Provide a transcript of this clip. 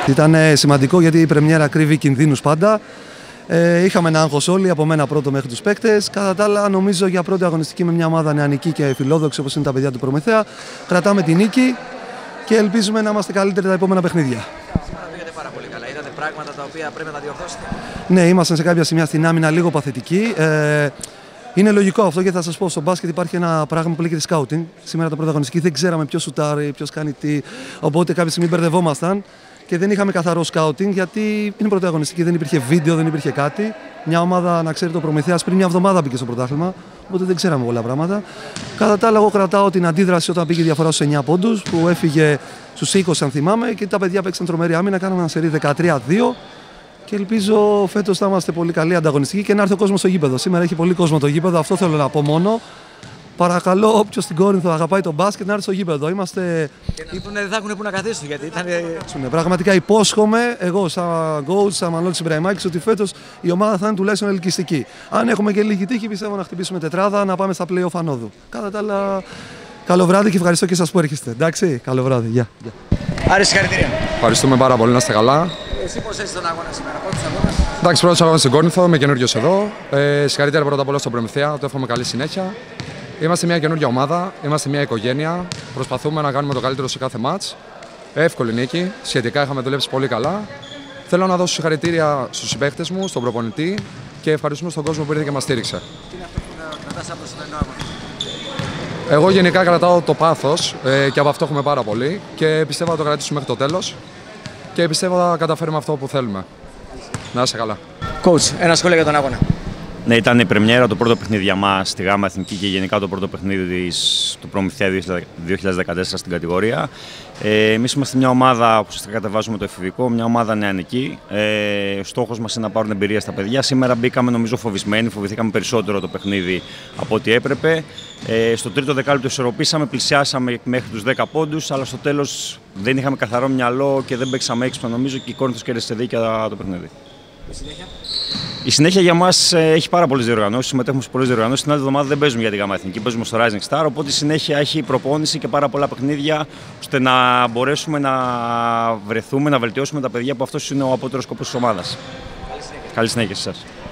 Ήταν σημαντικό γιατί η πρεμιέρα κρύβει κινδύνους πάντα. Είχαμε ένα άγχος όλοι, από μένα πρώτο μέχρι τους παίκτες. Κατά τα άλλα, νομίζω για πρώτη αγωνιστική με μια ομάδα νεανική και φιλόδοξη όπως είναι τα παιδιά του Προμηθέα, κρατάμε την νίκη και ελπίζουμε να είμαστε καλύτεροι τα επόμενα παιχνίδια. Σήμερα πήγατε πάρα πολύ καλά. Είδατε πράγματα τα οποία πρέπει να τα διορθώσετε. Ναι, ήμασταν σε κάποια σημεία στην άμυνα λίγο παθητικοί. Είναι λογικό αυτό γιατί θα σας πω: στο μπάσκετ υπάρχει ένα πράγμα που λέγεται scouting. Σήμερα το πρωταγωνιστική δεν ξέραμε ποιος σουτάρει, ποιος κάνει τι. Οπότε κάποια στιγμή μπερδευόμασταν και δεν είχαμε καθαρό scouting γιατί είναι πρωταγωνιστική, δεν υπήρχε βίντεο, δεν υπήρχε κάτι. Μια ομάδα, να ξέρει, το Προμηθέας πριν μια εβδομάδα μπήκε στο πρωτάθλημα. Οπότε δεν ξέραμε πολλά πράγματα. Κατά τα άλλα, εγώ κρατάω την αντίδραση όταν πήγε η διαφορά στους 9 πόντους που έφυγε στους 20, αν θυμάμαι, και τα παιδιά παίξαν τρομερή άμυνα. Κάναμε ένα σερί 13-2. Και ελπίζω φέτος θα είμαστε πολύ καλοί ανταγωνιστικοί και να έρθει ο κόσμος στο γήπεδο. Σήμερα έχει πολύ κόσμο το γήπεδο, αυτό θέλω να πω μόνο. Παρακαλώ, όποιος στην Κόρινθο αγαπάει τον μπάσκετ να έρθει στο γήπεδο. Είμαστε. Και να δουν, δεν θα έχουν που να καθίσουν γιατί ήταν. Πραγματικά υπόσχομαι, εγώ σαν coach, σαν Μανώλης Ιμπραημάκης, ότι φέτος η ομάδα θα είναι τουλάχιστον ελκυστική. Αν έχουμε και λίγη τύχη, πιστεύω να χτυπήσουμε τετράδα, να πάμε στα play-off ανόδου. Κατά τα άλλα, καλό βράδυ και ευχαριστώ και εσάς που έρχεστε. Εντάξει, καλό βράδυ. Γεια. Άρη, συγχαρητήρια. Ευχαριστούμε πάρα πολύ, να είστε καλά. Εσύ πώς έζησες τον αγώνα σήμερα, πρώτος αγώνας? Εντάξει, πρώτος αγώνας στην Κόρινθο, είμαι καινούριος εδώ. Συγχαρητήρια πρώτα απ' όλα στον Προμηθέα, το εύχομαι καλή συνέχεια. Είμαστε μια καινούργια ομάδα, είμαστε μια οικογένεια. Προσπαθούμε να κάνουμε το καλύτερο σε κάθε μάτς. Εύκολη νίκη, σχετικά είχαμε δουλέψει πολύ καλά. Θέλω να δώσω συγχαρητήρια στους συμπαίκτες μου, στον προπονητή και ευχαριστούμε στον κόσμο που ήρθε και μας στήριξε. Τι είναι αυτό που κρατάς από το σημερινό αγώνα? Εγώ γενικά κρατάω το πάθος και από αυτό έχουμε πάρα πολύ και πιστεύω να το κρατήσουμε μέχρι το τέλος και πιστεύω θα καταφέρουμε αυτό που θέλουμε. Να είστε καλά. Coach, ένα σχόλιο για τον αγώνα. Ναι, ήταν η πρεμιέρα, το πρώτο παιχνίδι για μας στη ΓΑΜΑ Εθνική και γενικά το πρώτο παιχνίδι του Προμηθέα 2014 στην κατηγορία. Εμείς είμαστε μια ομάδα που ουσιαστικά κατεβάζουμε το εφηβικό, μια ομάδα νεανική. Ο στόχος μας είναι να πάρουν εμπειρία στα παιδιά. Σήμερα μπήκαμε νομίζω φοβισμένοι, φοβηθήκαμε περισσότερο το παιχνίδι από ό,τι έπρεπε. Στο τρίτο δεκάλεπτο ισορροπήσαμε, πλησιάσαμε μέχρι τους 10 πόντους, αλλά στο τέλος δεν είχαμε καθαρό μυαλό και δεν παίξαμε έξυπνα νομίζω και η Κόρινθος κέρδισε δίκαια το παιχνίδι. Η συνέχεια για μας έχει πάρα πολλές διοργανώσεις, συμμετέχουμε σε πολλές διοργανώσεις. Την άλλη εβδομάδα δεν παίζουμε για τη ΓΑΜΑ Εθνική, παίζουμε στο Rising Star. Οπότε η συνέχεια έχει προπόνηση και πάρα πολλά παιχνίδια ώστε να μπορέσουμε να βρεθούμε, να βελτιώσουμε τα παιδιά που αυτός είναι ο απότερος σκοπός της ομάδας. Καλή συνέχεια σε εσάς.